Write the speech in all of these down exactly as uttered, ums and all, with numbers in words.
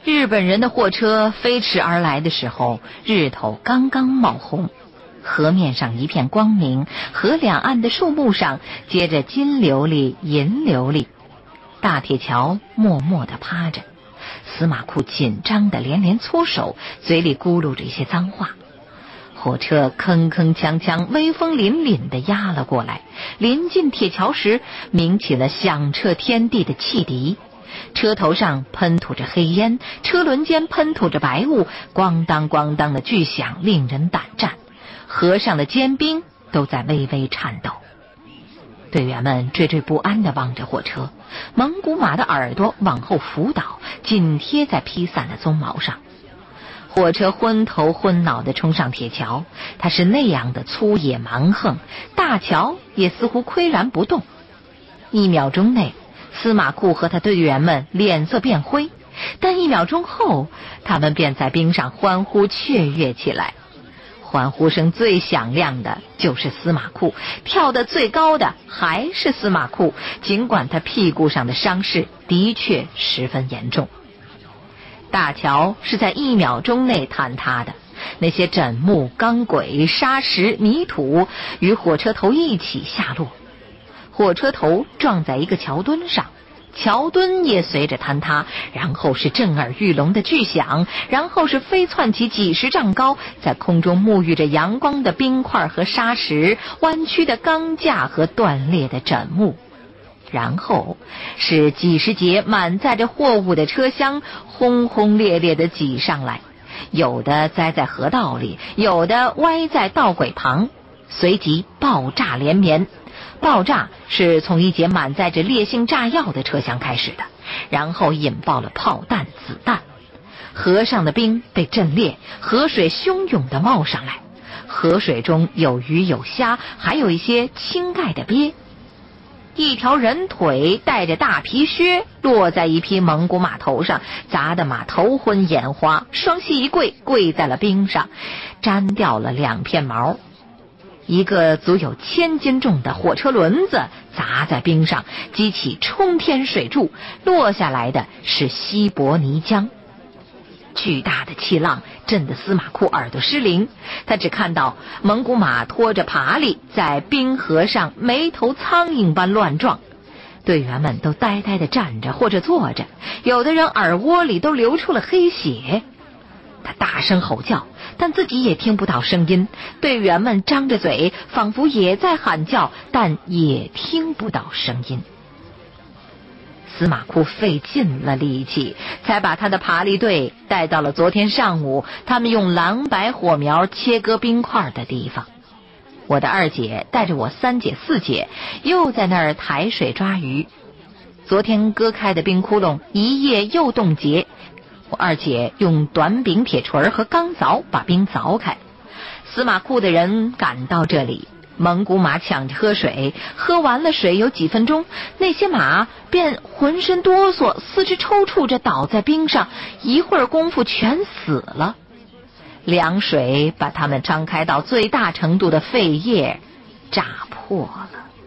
日本人的货车飞驰而来的时候，日头刚刚冒红，河面上一片光明，河两岸的树木上结着金琉璃、银琉璃。大铁桥默默地趴着，司马库紧张地连连搓手，嘴里咕噜着一些脏话。火车铿铿锵锵，威风凛凛地压了过来，临近铁桥时鸣起了响彻天地的汽笛，车头上喷吐着黑烟，车轮间喷吐着白雾，咣当咣当的巨响令人胆战，河上的坚冰都在微微颤抖。队员们惴惴不安地望着火车，蒙古马的耳朵往后俯倒，紧贴在披散的鬃毛上。火车昏头昏脑地冲上铁桥，它是那样的粗野蛮横，大桥也似乎岿然不动。一秒钟内，司马库和他队员们脸色变灰，但一秒钟后，他们便在冰上欢呼雀跃起来。欢呼声最响亮的就是司马库，跳得最高的还是司马库，尽管他屁股上的伤势的确十分严重。大桥是在一秒钟内坍塌的，那些枕木、钢轨、沙石、泥土与火车头一起下落，火车头撞在一个桥墩上，桥墩也随着坍塌，然后是震耳欲聋的巨响，然后是飞窜起几十丈高，在空中沐浴着阳光的冰块和沙石，弯曲的钢架和断裂的枕木，然后是几十节满载着货物的车厢轰轰烈烈地挤上来，有的栽在河道里，有的歪在道轨旁，随即爆炸连绵。爆炸是从一节满载着烈性炸药的车厢开始的，然后引爆了炮弹、子弹。河上的冰被震裂，河水汹涌地冒上来，河水中有鱼有虾，还有一些青盖的鳖。一条人腿带着大皮靴落在一匹蒙古马头上，砸得马头昏眼花，双膝一跪，跪在了冰上，粘掉了两片毛。一个足有千斤重的火车轮子砸在冰上，激起冲天水柱，落下来的是稀薄泥浆。巨大的气浪震得司马库耳朵失灵，他只看到蒙古马拖着爬犁在冰河上没头苍蝇般乱撞，队员们都呆呆地站着或者坐着，有的人耳窝里都流出了黑血。他大声吼叫，但自己也听不到声音，队员们张着嘴，仿佛也在喊叫，但也听不到声音。司马库费尽了力气，才把他的爬犁队带到了昨天上午他们用蓝白火苗切割冰块的地方。我的二姐带着我三姐四姐又在那儿抬水抓鱼，昨天割开的冰窟窿一夜又冻结，我二姐用短柄铁锤和钢凿把冰凿开。司马库的人赶到这里，蒙古马抢着喝水，喝完了水有几分钟，那些马便浑身哆嗦，四肢抽搐着倒在冰上，一会儿功夫全死了。凉水把它们张开到最大程度的肺叶炸破了。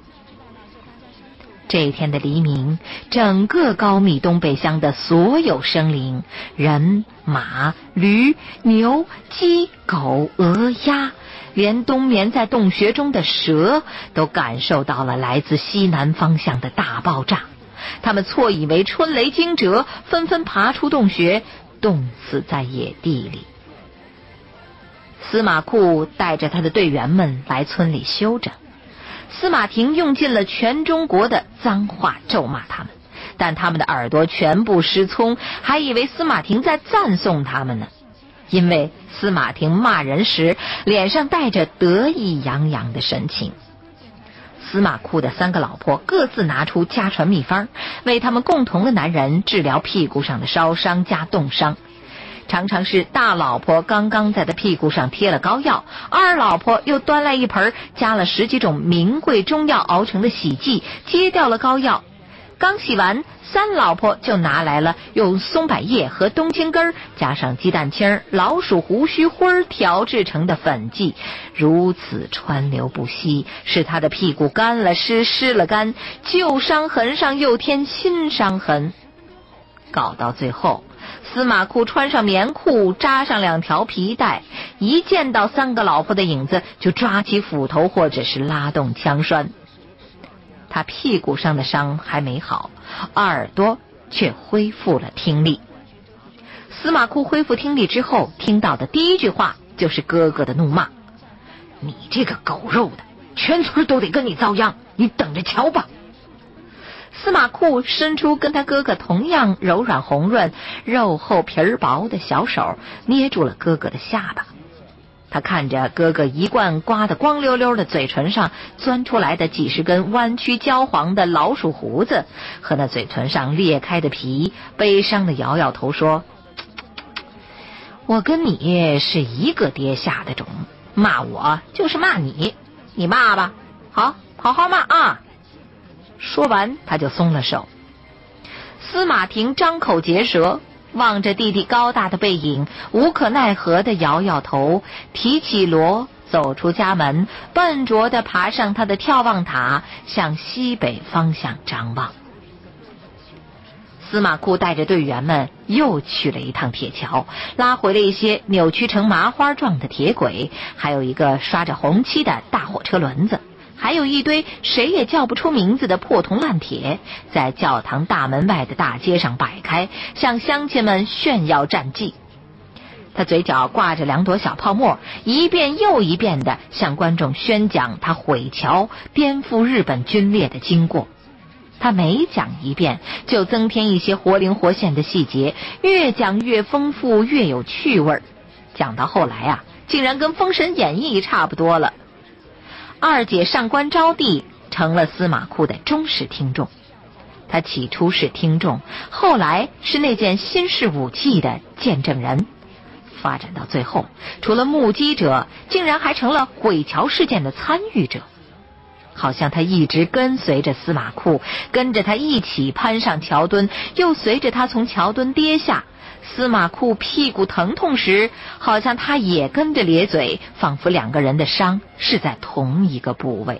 这一天的黎明，整个高密东北乡的所有生灵，人、马、驴、牛、鸡、狗、鹅、鸭，连冬眠在洞穴中的蛇都感受到了来自西南方向的大爆炸。他们错以为春雷惊蛰，纷纷爬出洞穴，冻死在野地里。司马库带着他的队员们来村里休整，司马廷用尽了全中国的脏话咒骂他们，但他们的耳朵全部失聪，还以为司马廷在赞颂他们呢。因为司马廷骂人时脸上带着得意洋洋的神情。司马库的三个老婆各自拿出家传秘方，为他们共同的男人治疗屁股上的烧伤加冻伤。常常是大老婆刚刚在他屁股上贴了膏药，二老婆又端来一盆加了十几种名贵中药熬成的洗剂，揭掉了膏药。刚洗完，三老婆就拿来了用松柏叶和冬青根加上鸡蛋清、老鼠胡须灰调制成的粉剂，如此川流不息，使他的屁股干了湿，湿了干，旧伤痕上又添新伤痕。搞到最后， 司马库穿上棉裤，扎上两条皮带，一见到三个老婆的影子就抓起斧头或者是拉动枪栓。他屁股上的伤还没好，耳朵却恢复了听力。司马库恢复听力之后，听到的第一句话就是哥哥的怒骂：你这个狗肉的，全村都得跟你遭殃，你等着瞧吧。司马库伸出跟他哥哥同样柔软红润、肉厚皮儿薄的小手，捏住了哥哥的下巴。他看着哥哥一贯刮得光溜溜的嘴唇上钻出来的几十根弯曲焦黄的老鼠胡子，和那嘴唇上裂开的皮，悲伤地摇摇头说：我跟你是一个爹下的种，骂我就是骂你，你骂吧，好，好好骂啊。说完他就松了手。司马庭张口结舌，望着弟弟高大的背影，无可奈何地摇摇头，提起锣走出家门，笨拙地爬上他的眺望塔，向西北方向张望。司马库带着队员们又去了一趟铁桥，拉回了一些扭曲成麻花状的铁轨，还有一个刷着红漆的大火车轮子，还有一堆谁也叫不出名字的破铜烂铁，在教堂大门外的大街上摆开，向乡亲们炫耀战绩。他嘴角挂着两朵小泡沫，一遍又一遍地向观众宣讲他毁桥、颠覆日本军列的经过。他每讲一遍就增添一些活灵活现的细节，越讲越丰富，越有趣味。讲到后来啊，竟然跟《封神演义》差不多了。二姐上官招娣成了司马库的忠实听众。他起初是听众，后来是那件新式武器的见证人，发展到最后，除了目击者，竟然还成了毁桥事件的参与者。好像他一直跟随着司马库，跟着他一起攀上桥墩，又随着他从桥墩跌下。司马库屁股疼痛时，好像他也跟着咧嘴，仿佛两个人的伤是在同一个部位。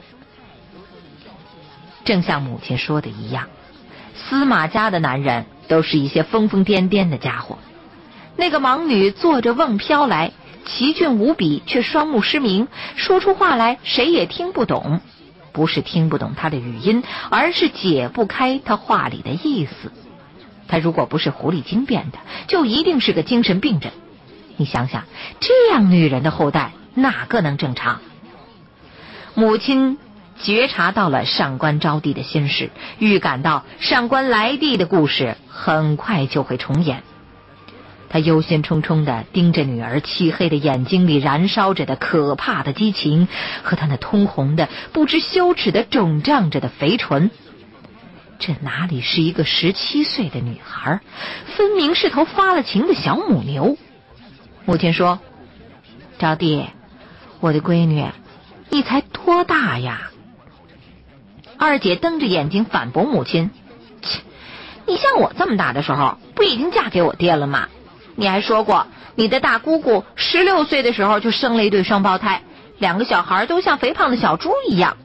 正像母亲说的一样，司马家的男人都是一些疯疯癫癫的家伙。那个盲女坐着瓮飘来，奇俊无比，却双目失明，说出话来谁也听不懂。不是听不懂他的语音，而是解不开他话里的意思。他如果不是狐狸精变的，就一定是个精神病人。你想想，这样女人的后代哪个能正常？母亲觉察到了上官招娣的心事，预感到上官来帝的故事很快就会重演。他忧心忡忡地盯着女儿漆黑的眼睛里燃烧着的可怕的激情，和她那通红的不知羞耻的肿胀着的肥唇。这哪里是一个十七岁的女孩，分明是头发了情的小母牛。母亲说：招娣，我的闺女，你才多大呀？二姐瞪着眼睛反驳母亲：切，你像我这么大的时候，不已经嫁给我爹了吗？你还说过，你的大姑姑十六岁的时候就生了一对双胞胎，两个小孩都像肥胖的小猪一样。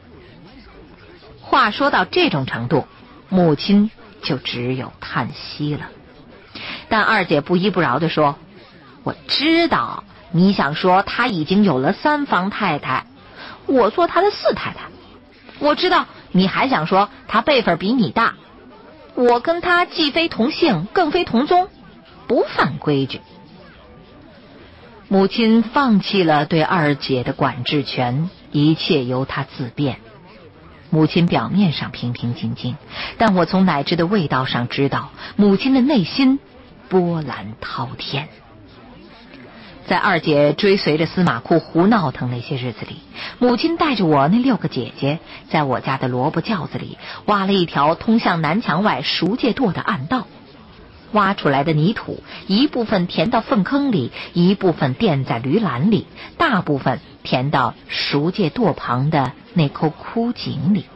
话说到这种程度，母亲就只有叹息了。但二姐不依不饶地说：我知道你想说她已经有了三房太太，我做她的四太太。我知道你还想说她辈分比你大，我跟她既非同姓更非同宗，不犯规矩。母亲放弃了对二姐的管制权，一切由她自辩。母亲表面上平平静静，但我从奶汁的味道上知道，母亲的内心波澜滔天。在二姐追随着司马库胡闹腾那些日子里，母亲带着我那六个姐姐，在我家的萝卜窖子里挖了一条通向南墙外赎界垛的暗道。挖出来的泥土一部分填到粪坑里，一部分垫在驴栏里，大部分填到赎界垛旁的那口枯井里。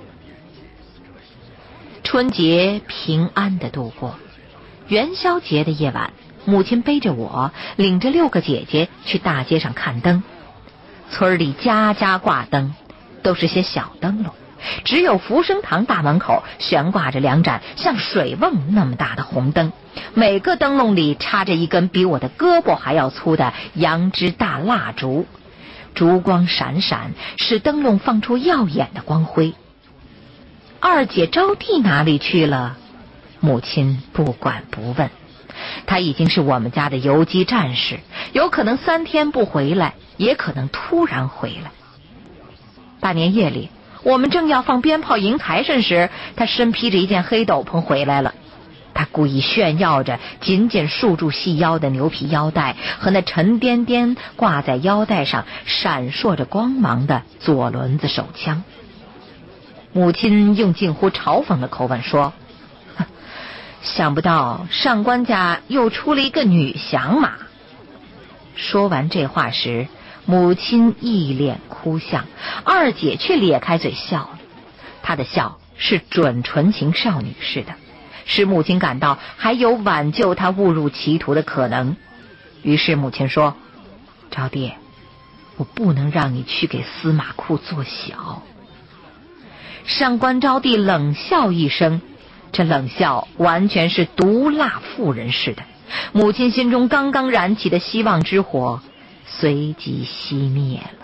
春节平安地度过，元宵节的夜晚，母亲背着我，领着六个姐姐去大街上看灯。村里家家挂灯，都是些小灯笼， 只有福生堂大门口悬挂着两盏像水瓮那么大的红灯，每个灯笼里插着一根比我的胳膊还要粗的杨枝大蜡烛，烛光闪闪，使灯笼放出耀眼的光辉。二姐招娣哪里去了？母亲不管不问。她已经是我们家的游击战士，有可能三天不回来，也可能突然回来。大年夜里，我们正要放鞭炮迎财神时，她身披着一件黑斗篷回来了。她故意炫耀着紧紧束住细腰的牛皮腰带和那沉甸甸挂在腰带上闪烁着光芒的左轮子手枪。母亲用近乎嘲讽的口吻说，想不到上官家又出了一个女降马。说完这话时，母亲一脸哭相，二姐却咧开嘴笑了。她的笑是准纯情少女似的，使母亲感到还有挽救她误入歧途的可能。于是母亲说，招娣，我不能让你去给司马库做小。上官招娣冷笑一声，这冷笑完全是毒辣妇人似的。母亲心中刚刚燃起的希望之火随即熄灭了。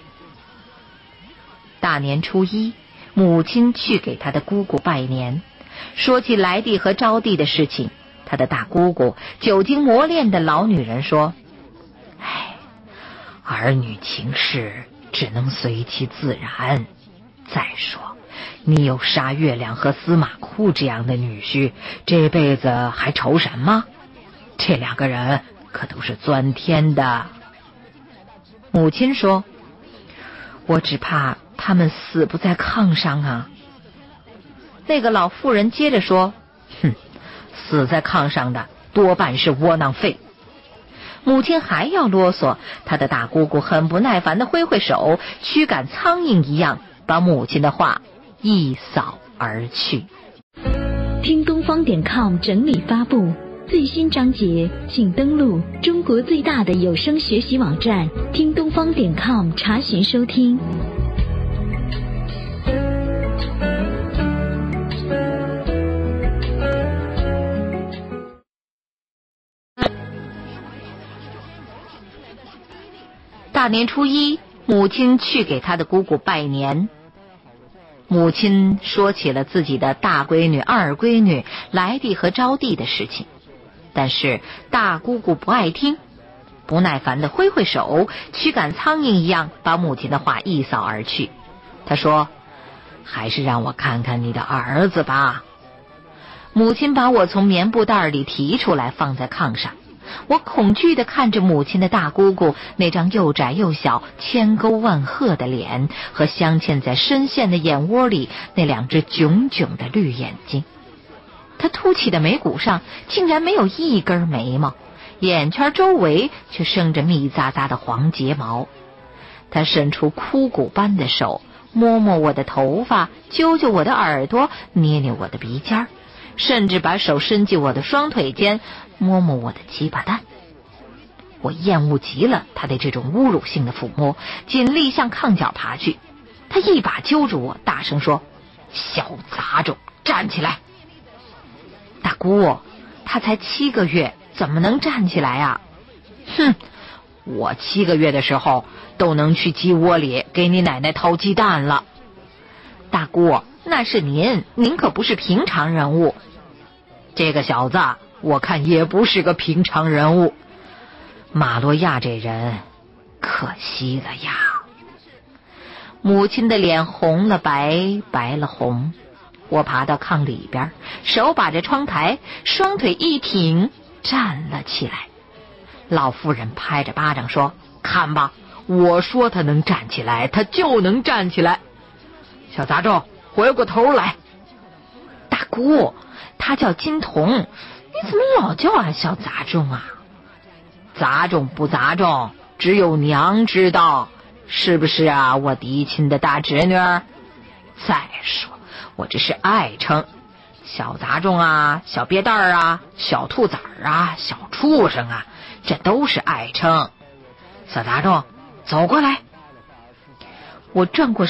大年初一，母亲去给她的姑姑拜年，说起来娣和招娣的事情，她的大姑姑久经磨练的老女人说，唉，儿女情事只能随其自然。再说你有杀月亮和司马库这样的女婿，这辈子还愁什么？这两个人可都是钻天的。母亲说，我只怕他们死不在炕上啊。那个老妇人接着说，哼，死在炕上的多半是窝囊废。母亲还要啰嗦，她的大姑姑很不耐烦地挥挥手，驱赶苍蝇一样把母亲的话一扫而去。 听东方点 com 整理发布最新章节，请登录中国最大的有声学习网站听东方点 com 查询收听。 大年初一，母亲去给她的姑姑拜年。母亲说起了自己的大闺女、二闺女来娣和招娣的事情，但是大姑姑不爱听，不耐烦地挥挥手，驱赶苍蝇一样把母亲的话一扫而去。她说，还是让我看看你的儿子吧。母亲把我从棉布袋里提出来放在炕上，我恐惧地看着母亲的大姑姑那张又窄又小、千沟万壑的脸和镶嵌在深陷的眼窝里那两只炯炯的绿眼睛。她凸起的眉骨上竟然没有一根眉毛，眼圈周围却生着密匝匝的黄睫毛。她伸出枯骨般的手，摸摸我的头发，揪揪我的耳朵，捏捏我的鼻尖，甚至把手伸进我的双腿间，摸摸我的鸡巴蛋。我厌恶极了他对这种侮辱性的抚摸，尽力向炕角爬去。他一把揪住我，大声说，小杂种，站起来。大姑，他才七个月，怎么能站起来啊？哼，我七个月的时候都能去鸡窝里给你奶奶掏鸡蛋了。大姑，那是您，您可不是平常人物。这个小子我看也不是个平常人物。马洛亚这人可惜了呀。母亲的脸红了白，白了红。我爬到炕里边，手把着窗台，双腿一挺，站了起来。老妇人拍着巴掌说，看吧，我说他能站起来，他就能站起来。小杂种，回过头来。大姑，他叫金童，你怎么老叫俺小杂种啊？杂种不杂种，只有娘知道，是不是啊，我嫡亲的大侄女？再说我这是爱称，小杂种啊，小瘪蛋啊，小兔崽儿啊，小畜生啊，这都是爱称。小杂种，走过来。我转过身，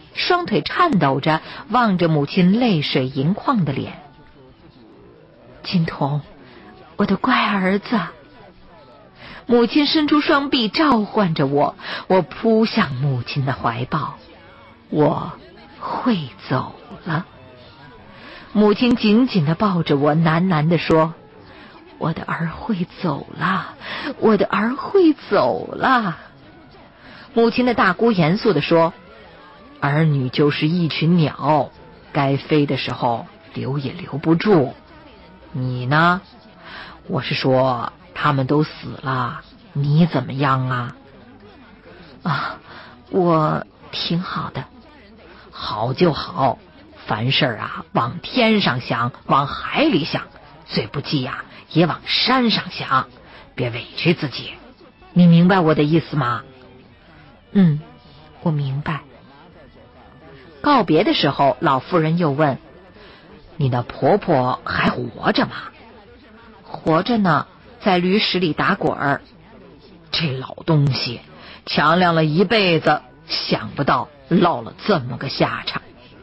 双腿颤抖着望着母亲泪水盈眶的脸。金童，我的乖儿子。母亲伸出双臂召唤着我，我扑向母亲的怀抱。我会走了。母亲紧紧地抱着我，喃喃地说，我的儿会走了，我的儿会走了。母亲的大姑严肃地说，儿女就是一群鸟，该飞的时候留也留不住。你呢？我是说他们都死了，你怎么样啊？啊，我挺好的。好就好，凡事啊往天上想，往海里想，最不济呀、啊、也往山上想，别委屈自己。你明白我的意思吗？嗯，我明白。告别的时候，老妇人又问，你的婆婆还活着吗？活着呢，在驴屎里打滚儿。这老东西强亮了一辈子，想不到落了这么个下场。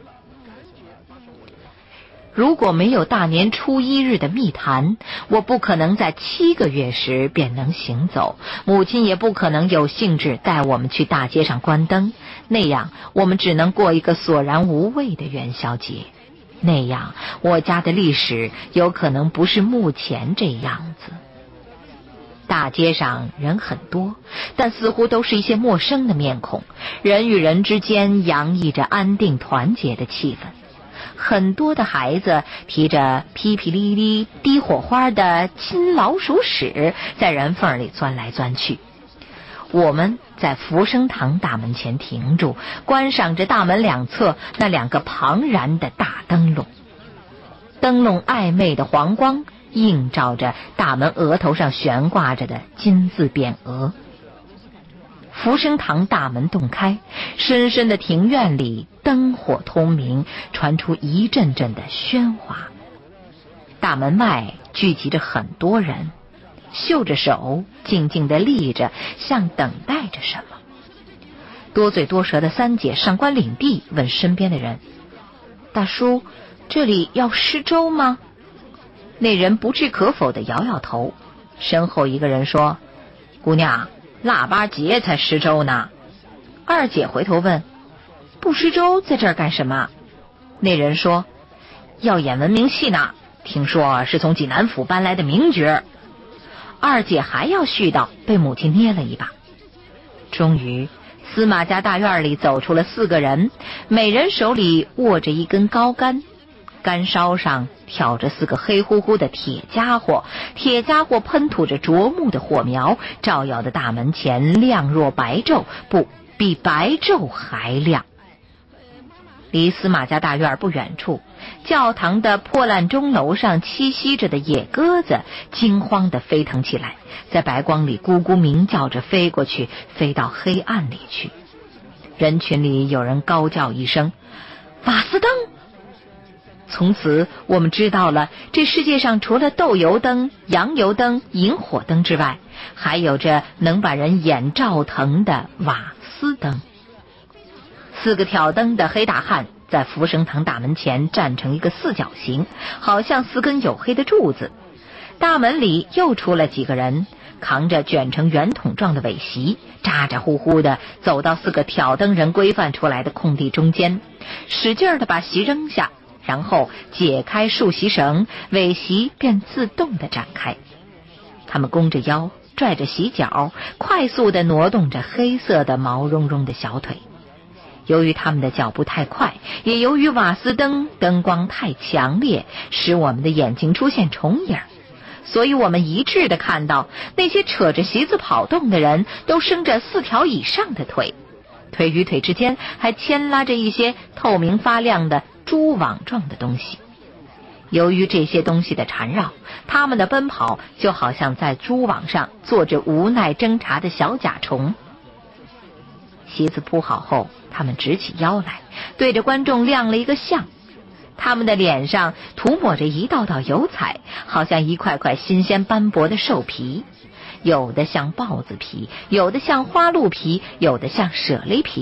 如果没有大年初一日的密谈，我不可能在七个月时便能行走，母亲也不可能有兴致带我们去大街上关灯，那样我们只能过一个索然无味的元宵节。那样我家的历史有可能不是目前这样子。大街上人很多，但似乎都是一些陌生的面孔，人与人之间洋溢着安定团结的气氛。很多的孩子提着噼噼哩哩滴火花的金老鼠屎在人缝里钻来钻去。我们在福生堂大门前停住，观赏着大门两侧那两个庞然的大灯笼，灯笼暧昧的黄光映照着大门额头上悬挂着的金字匾额。福生堂大门洞开，深深的庭院里灯火通明，传出一阵阵的喧哗。大门外聚集着很多人，袖着手，静静地立着，像等待着什么。多嘴多舌的三姐上官领地问身边的人，大叔，这里要施粥吗？那人不置可否地摇摇头。身后一个人说，姑娘，腊八节才施粥呢。二姐回头问，不施粥在这儿干什么？那人说，要演文明戏呢，听说是从济南府搬来的名角。二姐还要絮叨，被母亲捏了一把。终于司马家大院里走出了四个人，每人手里握着一根高杆，杆梢上挑着四个黑乎乎的铁家伙，铁家伙喷吐着灼目的火苗，照耀的大门前亮若白昼，不，比白昼还亮。离司马家大院不远处，教堂的破烂钟楼上栖息着的野鸽子惊慌地飞腾起来，在白光里咕咕鸣叫着飞过去，飞到黑暗里去。人群里有人高叫一声，瓦斯灯！从此我们知道了，这世界上除了豆油灯、洋油灯、引火灯之外，还有着能把人眼照疼的瓦斯灯。四个挑灯的黑大汉在福生堂大门前站成一个四角形，好像四根黝黑的柱子。大门里又出了几个人，扛着卷成圆筒状的苇席，咋咋呼呼地走到四个挑灯人规范出来的空地中间，使劲地把席扔下，然后解开束席绳，苇席便自动地展开。他们弓着腰，拽着席角，快速地挪动着黑色的毛茸茸的小腿。由于他们的脚步太快，也由于瓦斯灯灯光太强烈，使我们的眼睛出现重影，所以我们一致地看到，那些扯着席子跑动的人都生着四条以上的腿，腿与腿之间还牵拉着一些透明发亮的蛛网状的东西。由于这些东西的缠绕，他们的奔跑就好像在蛛网上做着无奈侦查的小甲虫。席子铺好后，他们直起腰来，对着观众亮了一个相。他们的脸上涂抹着一道道油彩，好像一块块新鲜斑驳的兽皮，有的像豹子皮，有的像花鹿皮，有的像舍利皮。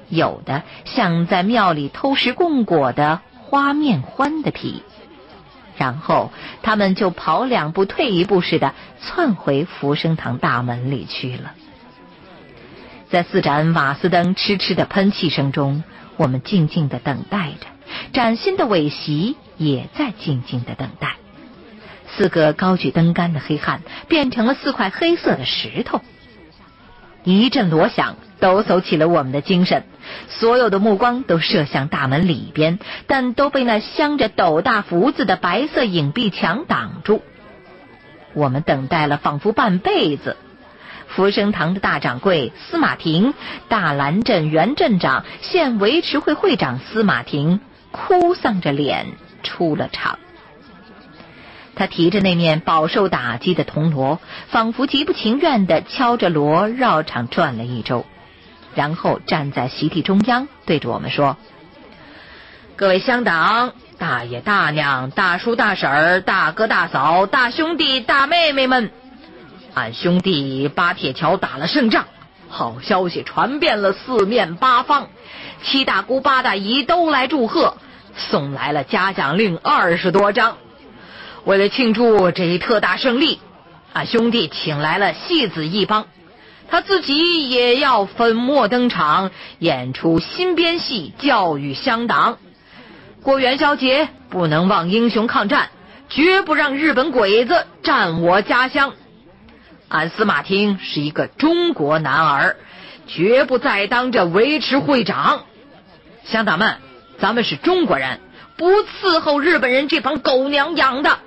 有的像在庙里偷食供果的花面獾的皮。然后他们就跑两步退一步似的窜回福生堂大门里去了。在四盏瓦斯灯痴痴的喷气声中，我们静静地等待着，崭新的尾席也在静静地等待。四个高举灯杆的黑汉变成了四块黑色的石头。一阵锣响抖擞起了我们的精神，所有的目光都射向大门里边，但都被那镶着斗大福字的白色影壁墙挡住。我们等待了仿佛半辈子，福生堂的大掌柜司马庭、大兰镇原镇长、县维持会会长司马庭哭丧着脸出了场。他提着那面饱受打击的铜锣，仿佛极不情愿地敲着锣绕场转了一周，然后站在席地中央对着我们说：各位乡党、大爷大娘、大叔大婶儿、大哥大嫂、大兄弟大妹妹们，俺兄弟把铁桥打了胜仗，好消息传遍了四面八方，七大姑八大姨都来祝贺，送来了嘉奖令二十多张。为了庆祝这一特大胜利，俺兄弟请来了戏子一帮，他自己也要粉墨登场，演出新编戏教育乡党。过元宵节不能忘英雄抗战，绝不让日本鬼子占我家乡。俺司马庭是一个中国男儿，绝不再当着维持会长。乡党们，咱们是中国人，不伺候日本人这帮狗娘养的。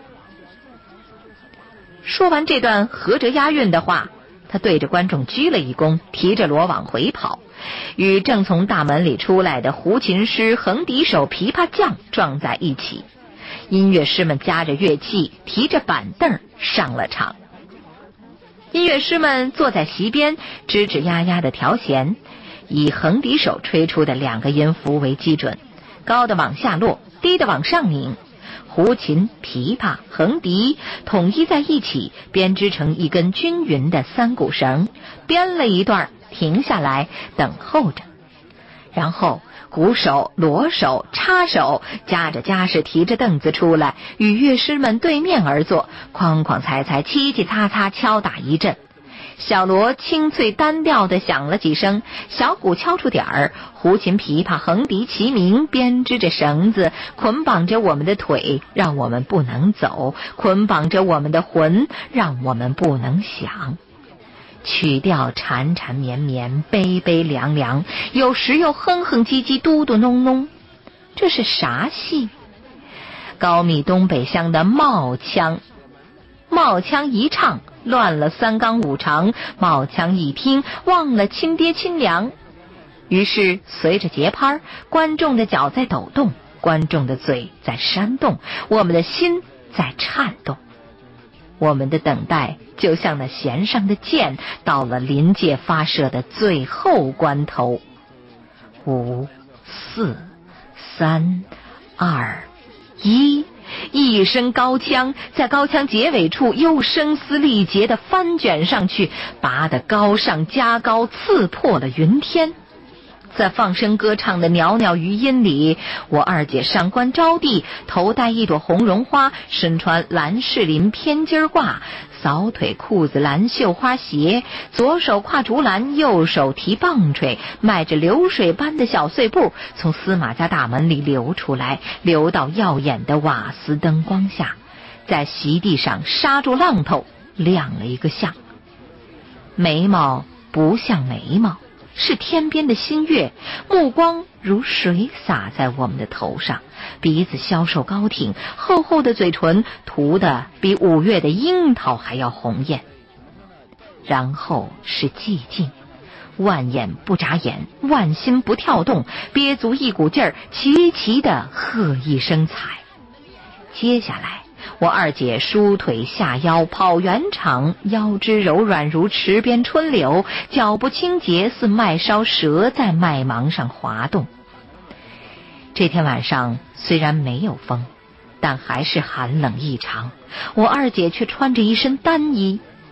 说完这段合辙押韵的话，他对着观众鞠了一躬，提着锣往回跑，与正从大门里出来的胡琴师、横笛手、琵琶匠撞在一起。音乐师们夹着乐器，提着板凳上了场。音乐师们坐在席边，吱吱呀呀的调弦，以横笛手吹出的两个音符为基准，高的往下落，低的往上拧。胡琴、琵琶、横笛统一在一起，编织成一根均匀的三股绳，编了一段，停下来等候着。然后鼓手、锣手、叉手夹着家什提着凳子出来，与乐师们对面而坐，哐哐踩踩，嘁嘁擦擦敲打一阵。小锣清脆单调地响了几声，小鼓敲出点儿，胡琴、琵琶、横笛齐鸣，编织着绳子，捆绑着我们的腿，让我们不能走，捆绑着我们的魂，让我们不能想。曲调缠缠绵绵，悲悲凉凉，有时又哼哼唧唧，嘟嘟哝哝。这是啥戏？高密东北乡的帽腔。帽腔一唱，乱了三纲五常；帽腔一听，忘了亲爹亲娘。于是随着节拍，观众的脚在抖动，观众的嘴在煽动，我们的心在颤动。我们的等待就像那弦上的箭，到了临界发射的最后关头。五、四、三、二、一。一声高腔，在高腔结尾处又声嘶力竭地翻卷上去，拔得高上加高，刺破了云天。在放声歌唱的袅袅余音里，我二姐上官招娣，头戴一朵红绒花，身穿蓝士林偏襟褂，扫腿裤子蓝绣花鞋，左手挎竹篮，右手提棒槌，迈着流水般的小碎步，从司马家大门里流出来，流到耀眼的瓦斯灯光下，在席地上刹住浪头，亮了一个相。眉毛不像眉毛，是天边的新月，目光如水洒在我们的头上，鼻子消瘦高挺，厚厚的嘴唇涂得比五月的樱桃还要红艳。然后是寂静，万眼不眨眼，万心不跳动，憋足一股劲儿，齐齐的喝一声彩。接下来我二姐舒腿下腰跑圆场，腰肢柔软如池边春柳，脚步清洁似麦梢蛇在麦芒上滑动。这天晚上虽然没有风，但还是寒冷异常，我二姐却穿着一身单衣。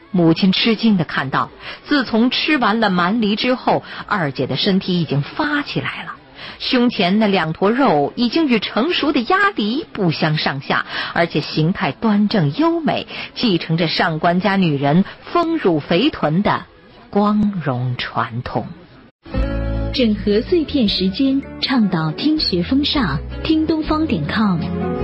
母亲吃惊地看到，自从吃完了蛮梨之后，二姐的身体已经发起来了，胸前那两坨肉已经与成熟的鸭梨不相上下，而且形态端正优美，继承着上官家女人丰乳肥臀的光荣传统。 整合碎片时间，倡导听学风尚，听东方点 com。